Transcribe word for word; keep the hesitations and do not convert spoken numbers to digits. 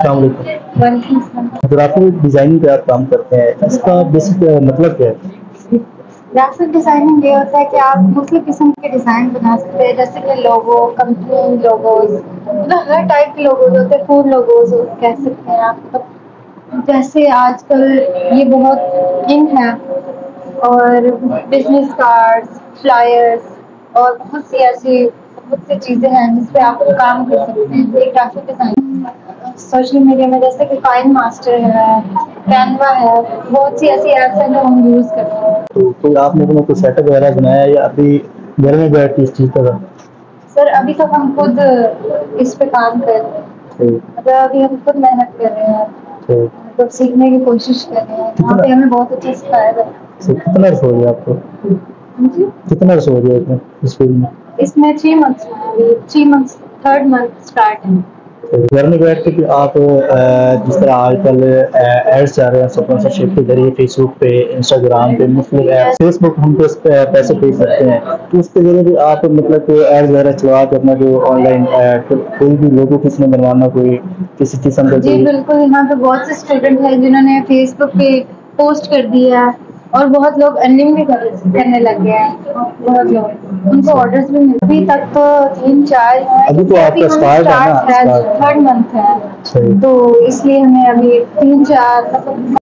अस्सलाम वालेकुम। Graphic designing पे आप काम करते हैं, इसका बेसिक मतलब क्या है? ग्राफिक डिजाइनिंग ये होता है कि आप मुख्तलिफ किस्म के डिज़ाइन बना सकते हैं, जैसे कि लोगो, कंपनी लोगोज, मतलब हर टाइप के लोगोज होते हैं, फूड लोगोज कह सकते हैं आप। मतलब जैसे आजकल ये बहुत इन है, और बिजनेस कार्ड्स, फ्लायर्स और बहुत सी ऐसी बहुत सी चीज़ें हैं जिस पे आप काम कर सकते हैं। ये ग्राफिक डिजाइनिंग सोशल मीडिया में जैसे कि काइन मास्टर है, कैनवा है, बहुत सी ऐसी ऐप्स हैं जो हम यूज़ करते हैं। तो कोई आपने अपना कोई सेटअप वगैरह बनाया या अभी घर में बैठ के इस चीज़ का? सर अभी तक हम खुद इस पे काम कर रहे हैं, ठीक मतलब अभी हम खुद मेहनत कर रहे हैं, ठीक। मतलब सीखने की कोशिश कर रहे हैं। यहाँ पे हमें बहुत अच्छा सिखाया गया। तो कितना अर्स हो गया आपको? जी, कितना अर्स हो गया इसमें, इस फील्ड में? इसमें three months three months third month start है। तो घर में बैठ के कि आप अ, जिस तरह आजकल एड्स आ रहे हैं स्पॉन्सरशिप के जरिए फेसबुक पे, इंस्टाग्राम पे, मुख्तलिफ ऐप, फेसबुक हम तो इस पे पैसे दे सकते हैं, तो उसके जरिए भी आप मतलब कोई एड्स वगैरह चला के अपना जो ऑनलाइन कोई भी लोगो किसी ने बनवाना, कोई किसी किस्म का जी कोई। बिल्कुल, यहाँ पे बहुत से स्टूडेंट हैं जिन्होंने फेसबुक पे पोस्ट कर दिया है, और बहुत लोग अर्निंग भी कर, करने लग गए हैं। बहुत लोग, उनको ऑर्डर्स भी मिल, अभी तक तो तीन चार हैं। अभी तो आपका स्टार्ट है ना? स्टार्ट है, थर्ड मंथ है, तो इसलिए हमें अभी तीन चार मतलब